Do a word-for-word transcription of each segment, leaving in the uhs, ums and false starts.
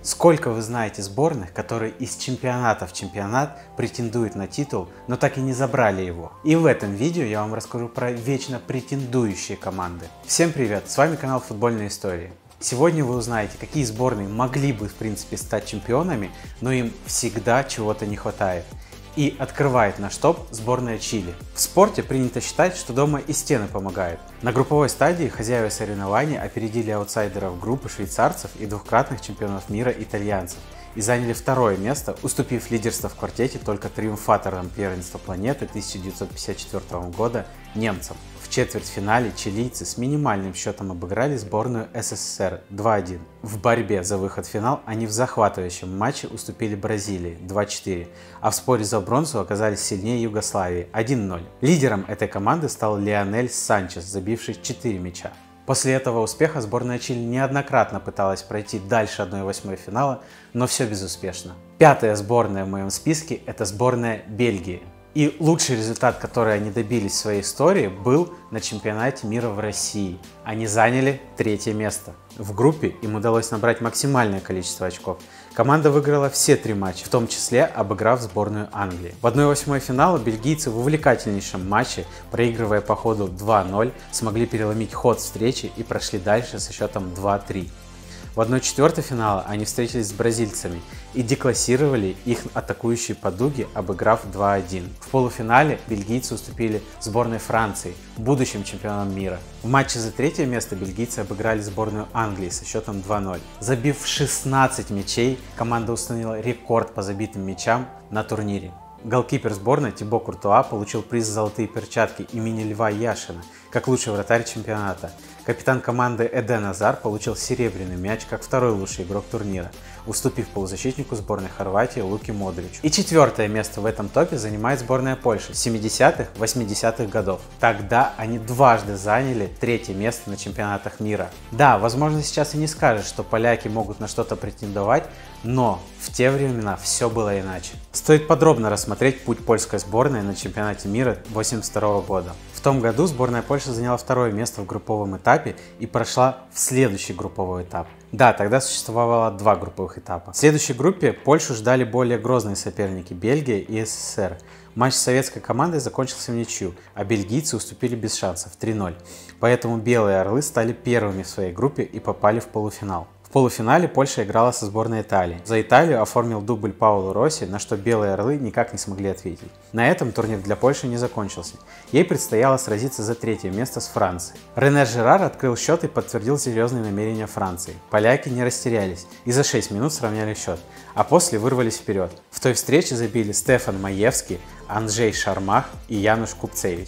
Сколько вы знаете сборных, которые из чемпионата в чемпионат претендуют на титул, но так и не забрали его? И в этом видео я вам расскажу про вечно претендующие команды. Всем привет, с вами канал Футбольные истории. Сегодня вы узнаете, какие сборные могли бы в принципе стать чемпионами, но им всегда чего-то не хватает. И открывает наш топ сборная Чили. В спорте принято считать, что дома и стены помогают. На групповой стадии хозяева соревнований опередили аутсайдеров группы швейцарцев и двукратных чемпионов мира итальянцев и заняли второе место, уступив лидерство в квартете только триумфаторам первенства планеты тысяча девятьсот пятьдесят четвёртого года немцам. В четвертьфинале чилийцы с минимальным счетом обыграли сборную СССР два один. В борьбе за выход в финал они в захватывающем матче уступили Бразилии два четыре, а в споре за бронзу оказались сильнее Югославии один ноль. Лидером этой команды стал Лионель Санчес, забивший четыре мяча. После этого успеха сборная Чили неоднократно пыталась пройти дальше одной восьмой финала, но все безуспешно. Пятая сборная в моем списке – это сборная Бельгии. И лучший результат, который они добились в своей истории, был на чемпионате мира в России. Они заняли третье место. В группе им удалось набрать максимальное количество очков. Команда выиграла все три матча, в том числе обыграв сборную Англии. В одной восьмой финала бельгийцы в увлекательнейшем матче, проигрывая по ходу два ноль, смогли переломить ход встречи и прошли дальше со счетом два три. В одной четвертой финала они встретились с бразильцами и деклассировали их атакующие подуги, обыграв два один. В полуфинале бельгийцы уступили сборной Франции, будущим чемпионам мира. В матче за третье место бельгийцы обыграли сборную Англии со счетом два ноль. Забив шестнадцать мячей, команда установила рекорд по забитым мячам на турнире. Голкипер сборной Тибо Куртуа получил приз «Золотые перчатки» имени Льва Яшина как лучший вратарь чемпионата. Капитан команды Эден Азар получил серебряный мяч как второй лучший игрок турнира, уступив полузащитнику сборной Хорватии Луки Модричу. И четвертое место в этом топе занимает сборная Польши семидесятых — восьмидесятых годов. Тогда они дважды заняли третье место на чемпионатах мира. Да, возможно, сейчас и не скажешь, что поляки могут на что-то претендовать, но в те времена все было иначе. Стоит подробно рассмотреть путь польской сборной на чемпионате мира восемьдесят второго года. В том году сборная Польши заняла второе место в групповом этапе и прошла в следующий групповой этап. Да, тогда существовало два групповых этапа. В следующей группе Польшу ждали более грозные соперники – Бельгия и СССР. Матч с советской командой закончился в ничью, а бельгийцы уступили без шансов три ноль. Поэтому белые орлы стали первыми в своей группе и попали в полуфинал. В полуфинале Польша играла со сборной Италии. За Италию оформил дубль Паоло Росси, на что белые орлы никак не смогли ответить. На этом турнир для Польши не закончился. Ей предстояло сразиться за третье место с Францией. Рене Жерар открыл счет и подтвердил серьезные намерения Франции. Поляки не растерялись и за шесть минут сравняли счет, а после вырвались вперед. В той встрече забили Стефан Маевский, Анджей Шармах и Януш Купцевич.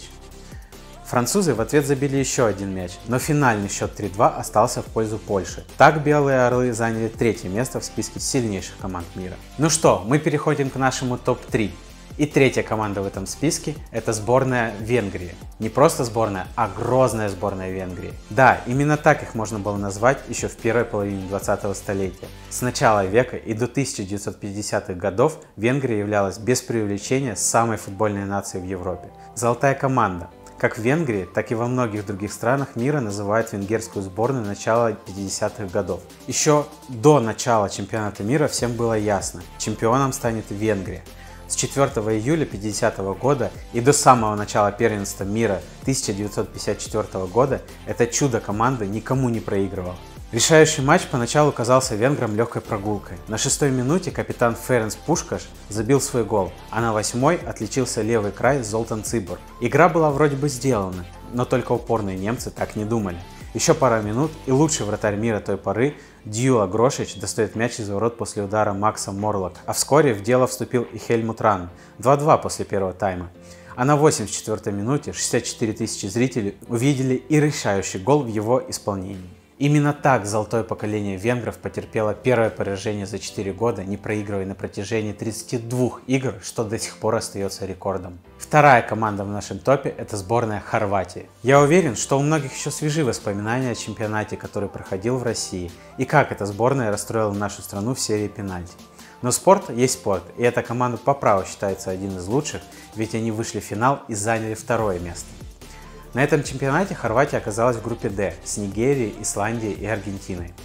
Французы в ответ забили еще один мяч, но финальный счет три два остался в пользу Польши. Так белые орлы заняли третье место в списке сильнейших команд мира. Ну что, мы переходим к нашему топ три. И третья команда в этом списке – это сборная Венгрии. Не просто сборная, а грозная сборная Венгрии. Да, именно так их можно было назвать еще в первой половине двадцатого столетия. С начала века и до тысяча девятьсот пятидесятых годов Венгрия являлась без преувеличения самой футбольной нацией в Европе. Золотая команда. Как в Венгрии, так и во многих других странах мира называют венгерскую сборную начала пятидесятых годов. Еще до начала чемпионата мира всем было ясно – чемпионом станет Венгрия. С четвёртого июля пятидесятого года и до самого начала первенства мира тысяча девятьсот пятьдесят четвёртого года эта чудо-команда никому не проигрывала. Решающий матч поначалу казался венграм легкой прогулкой. На шестой минуте капитан Ференц Пушкаш забил свой гол, а на восьмой отличился левый край Золтан Цибор. Игра была вроде бы сделана, но только упорные немцы так не думали. Еще пара минут и лучший вратарь мира той поры Дьюла Грошич достает мяч из ворот после удара Макса Морлока, а вскоре в дело вступил и Хельмут Ран два два после первого тайма. А на восемьдесят четвёртой минуте шестьдесят четыре тысячи зрителей увидели и решающий гол в его исполнении. Именно так золотое поколение венгров потерпело первое поражение за четыре года, не проигрывая на протяжении тридцати двух игр, что до сих пор остается рекордом. Вторая команда в нашем топе – это сборная Хорватии. Я уверен, что у многих еще свежи воспоминания о чемпионате, который проходил в России, и как эта сборная расстроила нашу страну в серии пенальти. Но спорт есть спорт, и эта команда по праву считается один из лучших, ведь они вышли в финал и заняли второе место. На этом чемпионате Хорватия оказалась в группе Д с Нигерией, Исландией и Аргентиной.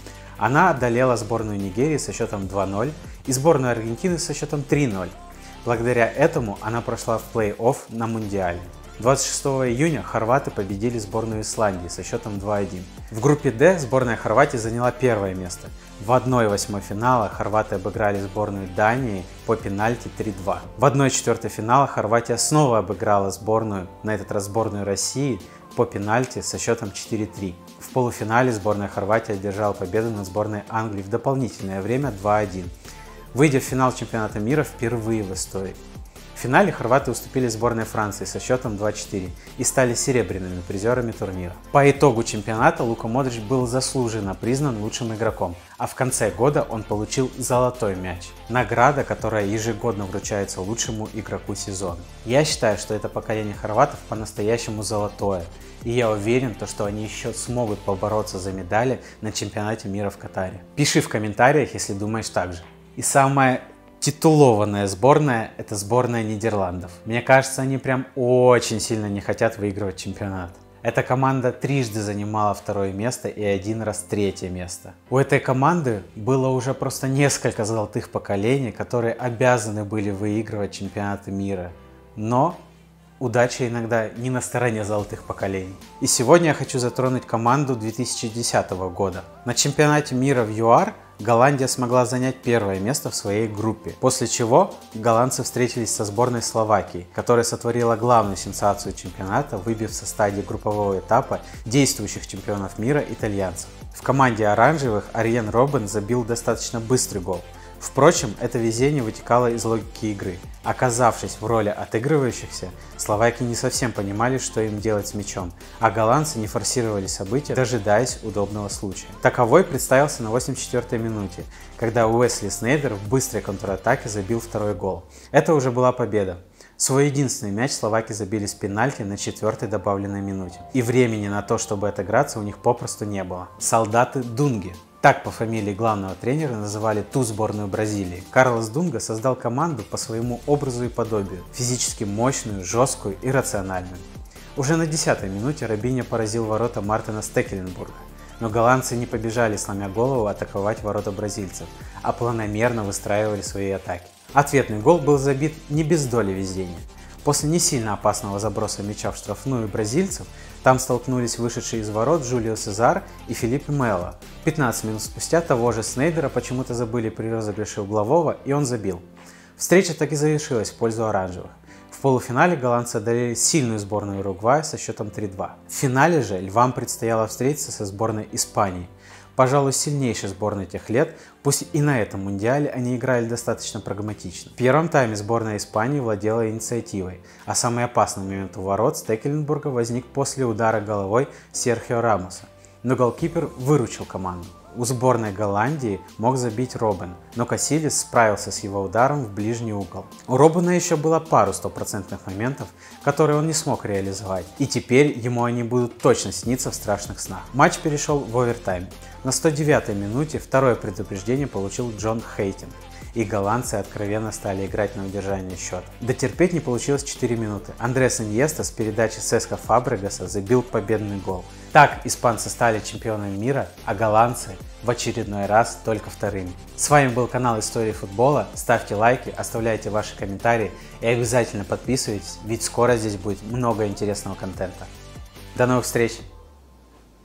Она одолела сборную Нигерии со счетом два ноль и сборную Аргентины со счетом три ноль. Благодаря этому она прошла в плей-офф на Мундиале. двадцать шестого июня хорваты победили сборную Исландии со счетом два один. В группе Д сборная Хорватии заняла первое место. В одной восьмой финала хорваты обыграли сборную Дании по пенальти три два. В одной четвертой финала Хорватия снова обыграла сборную, на этот раз сборную России, по пенальти со счетом четыре три. В полуфинале сборная Хорватии одержала победу над сборной Англии в дополнительное время два один, выйдя в финал чемпионата мира впервые в истории. В финале хорваты уступили сборной Франции со счетом два четыре и стали серебряными призерами турнира. По итогу чемпионата Лука Модрич был заслуженно признан лучшим игроком, а в конце года он получил золотой мяч – награда, которая ежегодно вручается лучшему игроку сезона. Я считаю, что это поколение хорватов по-настоящему золотое, и я уверен, что они еще смогут побороться за медали на чемпионате мира в Катаре. Пиши в комментариях, если думаешь так же. И самое титулованная сборная – это сборная Нидерландов. Мне кажется, они прям очень сильно не хотят выигрывать чемпионат. Эта команда трижды занимала второе место и один раз третье место. У этой команды было уже просто несколько золотых поколений, которые обязаны были выигрывать чемпионаты мира. Но удача иногда не на стороне золотых поколений. И сегодня я хочу затронуть команду две тысячи десятого года. На чемпионате мира в ЮАР Голландия смогла занять первое место в своей группе, после чего голландцы встретились со сборной Словакии, которая сотворила главную сенсацию чемпионата, выбив со стадии группового этапа действующих чемпионов мира итальянцев. В команде оранжевых Арьен Роббен забил достаточно быстрый гол. Впрочем, это везение вытекало из логики игры. Оказавшись в роли отыгрывающихся, словаки не совсем понимали, что им делать с мячом, а голландцы не форсировали события, дожидаясь удобного случая. Таковой представился на восемьдесят четвёртой минуте, когда Уэсли Снейдер в быстрой контратаке забил второй гол. Это уже была победа. Свой единственный мяч словаки забили с пенальти на четвертой добавленной минуте. И времени на то, чтобы отыграться, у них попросту не было. Солдаты Дунги. Так по фамилии главного тренера называли ту сборную Бразилии. Карлос Дунга создал команду по своему образу и подобию, физически мощную, жесткую и рациональную. Уже на десятой минуте Робиньо поразил ворота Мартина Стекеленбурга, но голландцы не побежали, сломя голову, атаковать ворота бразильцев, а планомерно выстраивали свои атаки. Ответный гол был забит не без доли везения. После не сильно опасного заброса мяча в штрафную бразильцев, там столкнулись вышедшие из ворот Жулио Сезар и Филиппе Мело. пятнадцать минут спустя того же Снейдера почему-то забыли при розыгрыше углового, и он забил. Встреча так и завершилась в пользу оранжевых. В полуфинале голландцы одолели сильную сборную Уругвая со счетом три два. В финале же львам предстояло встретиться со сборной Испании. Пожалуй, сильнейшей сборной тех лет, пусть и на этом мундиале они играли достаточно прагматично. В первом тайме сборная Испании владела инициативой, а самый опасный момент у ворот Стекеленбурга возник после удара головой Серхио Рамоса, но голкипер выручил команду. У сборной Голландии мог забить Роббен, но Касилис справился с его ударом в ближний угол. У Роббена еще было пару стопроцентных моментов, которые он не смог реализовать, и теперь ему они будут точно сниться в страшных снах. Матч перешел в овертайм. На сто девятой минуте второе предупреждение получил Джон Хейтинг, и голландцы откровенно стали играть на удержание счета. Дотерпеть не получилось четыре минуты. Андрес Иньеста с передачи Сеско Фабрегаса забил победный гол. Так испанцы стали чемпионами мира, а голландцы в очередной раз только вторыми. С вами был канал Истории футбола. Ставьте лайки, оставляйте ваши комментарии и обязательно подписывайтесь, ведь скоро здесь будет много интересного контента. До новых встреч!